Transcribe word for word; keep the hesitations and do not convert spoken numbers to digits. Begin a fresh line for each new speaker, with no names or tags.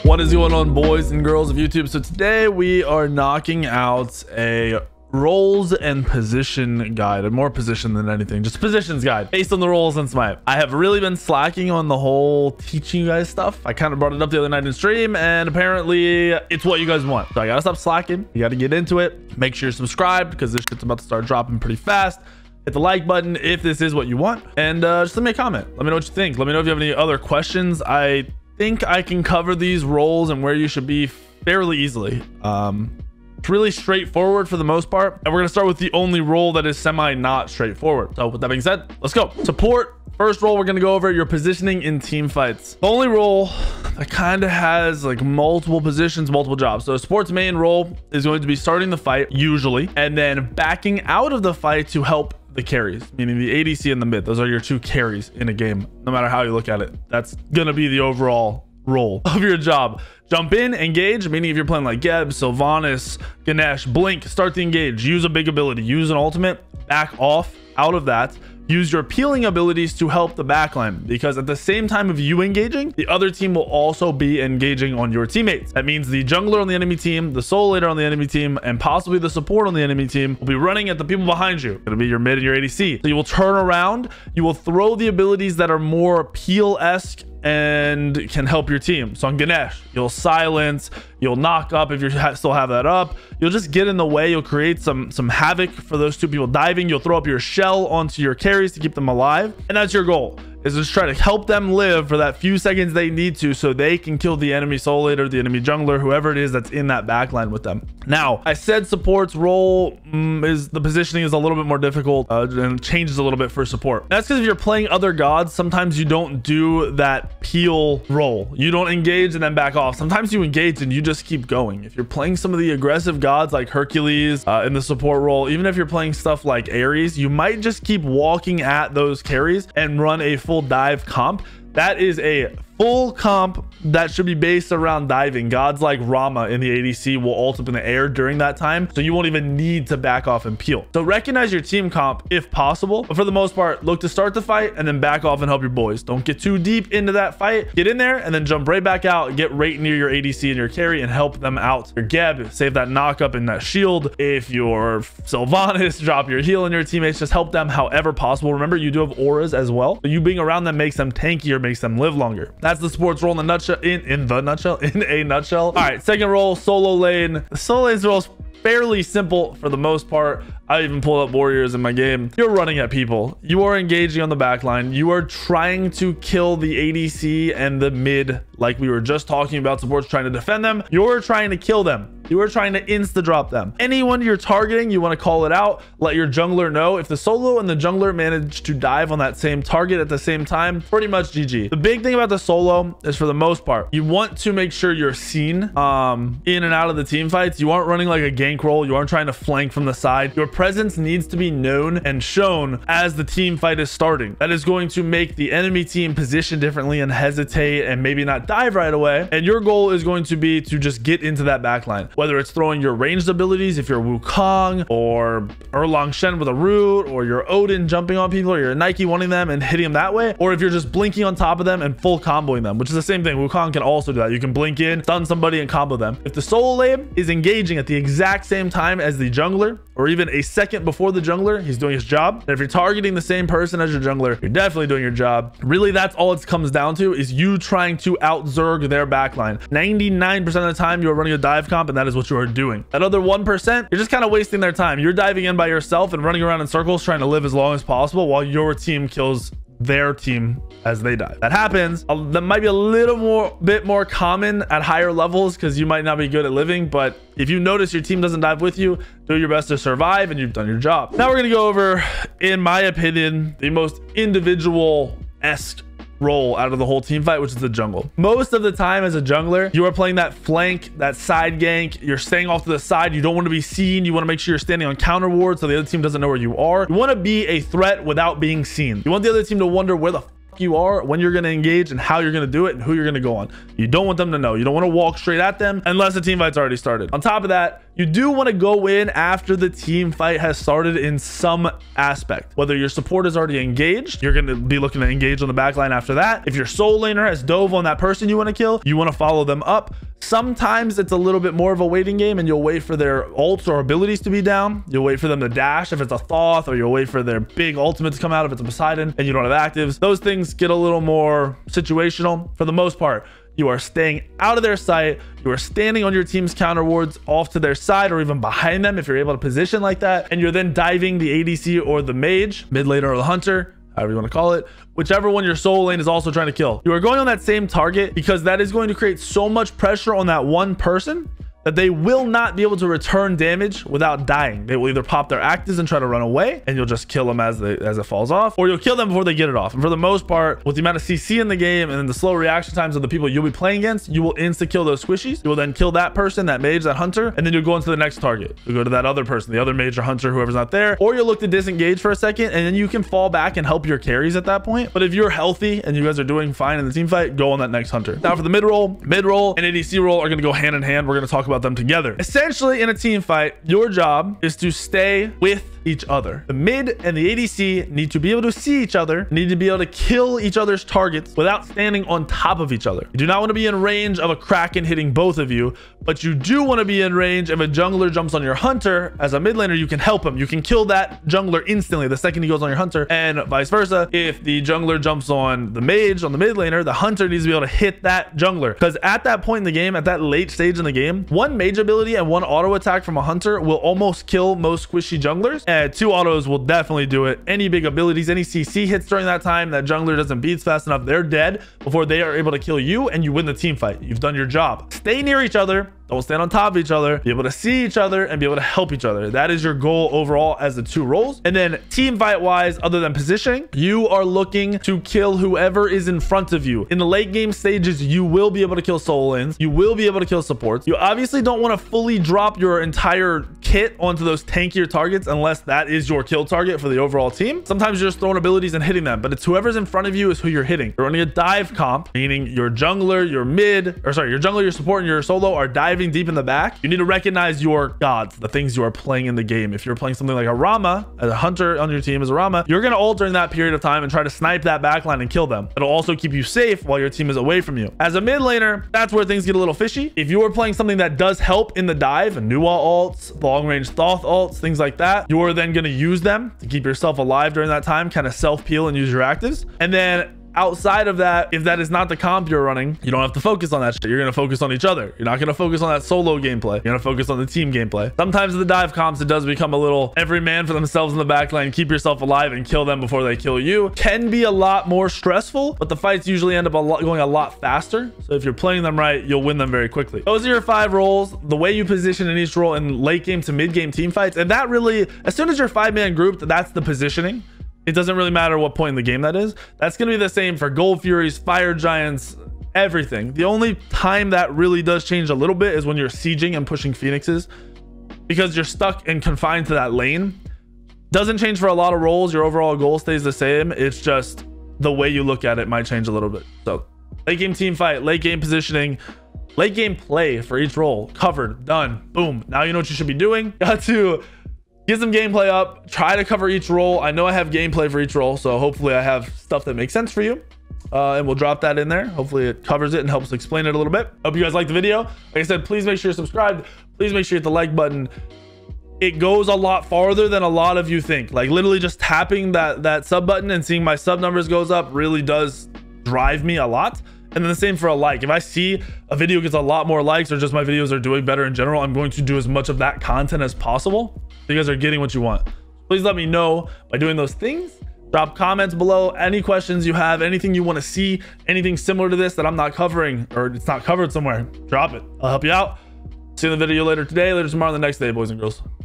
What is going on, boys and girls of YouTube? So today we are knocking out a roles and position guide, and more position than anything, just positions guide based on the roles in Smite. I have really been slacking on the whole teaching you guys stuff. I kind of brought it up the other night in stream, and apparently it's what you guys want. So I gotta stop slacking. You gotta get into it. Make sure you're subscribed because this shit's about to start dropping pretty fast. Hit the like button if this is what you want, and uh, just let me a comment. Let me know what you think. Let me know if you have any other questions. I think I can cover these roles and where you should be fairly easily. Um, it's really straightforward for the most part, and we're gonna start with the only role that is semi not straightforward. So with that being said, let's go. Support. First role we're gonna go over your positioning in team fights. The only role that kind of has like multiple positions, multiple jobs. So a support's main role is going to be starting the fight usually, and then backing out of the fight to help the carries, meaning the A D C and the mid. Those are your two carries in a game, no matter how you look at it. That's gonna be the overall role of your job. Jump in, engage, meaning if you're playing like Geb, Sylvanas, Ganesh, blink, start the engage, use a big ability, use an ultimate, back off out of that. Use your peeling abilities to help the backline, because at the same time of you engaging, the other team will also be engaging on your teammates. That means the jungler on the enemy team, the soul leader on the enemy team, and possibly the support on the enemy team will be running at the people behind you. It'll be your mid and your A D C. So you will turn around, you will throw the abilities that are more peel-esque and can help your team. So on Ganesh, you'll silence, you'll knock up if you ha still have that up. You'll just get in the way. You'll create some some havoc for those two people diving. You'll throw up your shell onto your carries to keep them alive, and that's your goal, is just try to help them live for that few seconds they need to, so they can kill the enemy soul leader, the enemy jungler, whoever it is that's in that backline with them. Now, I said support's role mm, is the positioning is a little bit more difficult uh, and changes a little bit for support. That's because if you're playing other gods, sometimes you don't do that peel role. You don't engage and then back off. Sometimes you engage and you just keep going. If you're playing some of the aggressive gods like Hercules uh, in the support role, even if you're playing stuff like Ares, you might just keep walking at those carries and run a full dive comp. That is a full comp that should be based around diving. Gods like Rama in the A D C will ult up in the air during that time, so you won't even need to back off and peel. So recognize your team comp if possible, but for the most part, look to start the fight and then back off and help your boys. Don't get too deep into that fight. Get in there and then jump right back out, get right near your A D C and your carry and help them out. Your Geb, save that knock up and that shield. If you're Sylvanas, drop your heal in your teammates. Just help them however possible. Remember, you do have auras as well, so you being around them makes them tankier, makes them live longer. That's the sports role in the nutshell. In in the nutshell. In a nutshell. All right, second role, solo lane. The solo lane's role is fairly simple for the most part. I even pull up warriors in my game. You're running at people. You are engaging on the backline. You are trying to kill the A D C and the mid, like we were just talking about. Support's trying to defend them. You're trying to kill them. You are trying to insta drop them. Anyone you're targeting, you want to call it out. Let your jungler know. If the solo and the jungler manage to dive on that same target at the same time, pretty much G G. The big thing about the solo is, for the most part, you want to make sure you're seen um, in and out of the team fights. You aren't running like a gank roll. You aren't trying to flank from the side. Your presence needs to be known and shown as the team fight is starting. That is going to make the enemy team position differently and hesitate and maybe not dive right away. And your goal is going to be to just get into that backline. Whether it's throwing your ranged abilities, if you're Wukong or Erlang Shen with a root, or you're Odin jumping on people, or you're Nike wanting them and hitting them that way, or if you're just blinking on top of them and full comboing them, which is the same thing. Wukong can also do that. You can blink in, stun somebody, and combo them. If the solo lane is engaging at the exact same time as the jungler, or even a second before the jungler, he's doing his job. And if you're targeting the same person as your jungler, you're definitely doing your job. Really, that's all it comes down to, is you trying to out zerg their backline. ninety-nine percent of the time, you are running a dive comp, and that is what you are doing. That other one percent, you're just kind of wasting their time. You're diving in by yourself and running around in circles trying to live as long as possible while your team kills their team as they die. That happens. Uh, that might be a little more bit more common at higher levels because you might not be good at living, but if you notice your team doesn't dive with you, do your best to survive and you've done your job. Now we're going to go over, in my opinion, the most individual-esque role out of the whole team fight, which is the jungle. Most of the time as a jungler, you are playing that flank, that side gank. You're staying off to the side. You don't want to be seen. You want to make sure you're standing on counter ward so the other team doesn't know where you are. You want to be a threat without being seen. You want the other team to wonder where the f you are, when you're going to engage, and how you're going to do it, and who you're going to go on. You don't want them to know. You don't want to walk straight at them unless the team fight's already started. On top of that, you do want to go in after the team fight has started in some aspect. Whether your support is already engaged, you're going to be looking to engage on the back line after that. If your soul laner has dove on that person you want to kill, you want to follow them up. Sometimes it's a little bit more of a waiting game, and you'll wait for their ults or abilities to be down. You'll wait for them to dash if it's a Thoth, or you'll wait for their big ultimate to come out if it's a Poseidon and you don't have actives. Those things get a little more situational. For the most part, you are staying out of their sight. You are standing on your team's counter wards off to their side or even behind them if you're able to position like that. And you're then diving the A D C or the mage, mid laner or the hunter, however you want to call it, whichever one your soul lane is also trying to kill. You are going on that same target because that is going to create so much pressure on that one person that they will not be able to return damage without dying. They will either pop their actives and try to run away, and you'll just kill them as they as it falls off, or you'll kill them before they get it off. And for the most part, with the amount of C C in the game and then the slow reaction times of the people you'll be playing against, you will insta kill those squishies. You will then kill that person, that mage, that hunter, and then you'll go into the next target. You'll go to that other person, the other mage or hunter, whoever's not there, or you'll look to disengage for a second, and then you can fall back and help your carries at that point. But if you're healthy and you guys are doing fine in the team fight, go on that next hunter. Now for the mid roll, mid roll and A D C roll are going to go hand in hand. We're going to talk about them together. Essentially, in a team fight, your job is to stay with each other. The mid and the A D C need to be able to see each other, need to be able to kill each other's targets without standing on top of each other. You do not want to be in range of a Kraken hitting both of you, but you do want to be in range if a jungler jumps on your hunter. As a mid laner, you can help him. You can kill that jungler instantly the second he goes on your hunter, and vice versa. If the jungler jumps on the mage, on the mid laner, the hunter needs to be able to hit that jungler, because at that point in the game, at that late stage in the game, one mage ability and one auto attack from a hunter will almost kill most squishy junglers, and two autos will definitely do it. Any big abilities, any C C hits during that time that jungler doesn't beat fast enough, they're dead before they are able to kill you, and you win the team fight. You've done your job. Stay near each other. Don't stand on top of each other. Be able to see each other and be able to help each other. That is your goal overall as the two roles. And then team fight wise, other than positioning, you are looking to kill whoever is in front of you. In the late game stages, you will be able to kill soul lanes. You will be able to kill supports. You obviously don't want to fully drop your entire kit onto those tankier targets unless that is your kill target for the overall team. Sometimes you're just throwing abilities and hitting them, but it's whoever's in front of you is who you're hitting. You're running a dive comp, meaning your jungler, your mid, or sorry, your jungler, your support, and your solo are diving deep in the back. You need to recognize your gods, the things you are playing in the game. If you're playing something like a Rama, a hunter on your team is a Rama, you're going to ult during that period of time and try to snipe that backline and kill them. It'll also keep you safe while your team is away from you. As a mid laner, that's where things get a little fishy. If you are playing something that does help in the dive, Nuwa ults, long range Thoth ults, things like that, you're then going to use them to keep yourself alive during that time, kind of self peel and use your actives. And then outside of that, if that is not the comp you're running, you don't have to focus on that shit. You're going to focus on each other. You're not going to focus on that solo gameplay. You're going to focus on the team gameplay. Sometimes in the dive comps, it does become a little every man for themselves in the backline. Keep yourself alive and kill them before they kill you. Can be a lot more stressful, but the fights usually end up a lot, going a lot faster. So if you're playing them right, you'll win them very quickly. Those are your five roles. The way you position in each role in late game to mid game team fights. And that really, as soon as you're five man grouped, that's the positioning. It doesn't really matter what point in the game that is. That's going to be the same for Gold Furies, Fire Giants, everything. The only time that really does change a little bit is when you're sieging and pushing Phoenixes, because you're stuck and confined to that lane. Doesn't change for a lot of roles. Your overall goal stays the same. It's just the way you look at it might change a little bit. So late game team fight, late game positioning, late game play for each role, covered, done, boom. Now you know what you should be doing. Got to get some gameplay up, try to cover each role. I know I have gameplay for each role, so hopefully I have stuff that makes sense for you, uh, and we'll drop that in there. Hopefully it covers it and helps explain it a little bit. Hope you guys liked the video. Like I said, please make sure you're subscribed. Please make sure you hit the like button. It goes a lot farther than a lot of you think. Like literally just tapping that that sub button and seeing my sub numbers goes up really does drive me a lot. And then the same for a like. If I see a video gets a lot more likes, or just my videos are doing better in general, I'm going to do as much of that content as possible so you guys are getting what you want. Please let me know by doing those things. Drop comments below, any questions you have, anything you want to see, anything similar to this that I'm not covering or it's not covered somewhere, drop it. I'll help you out. See you in the video later today, later tomorrow, the next day, boys and girls.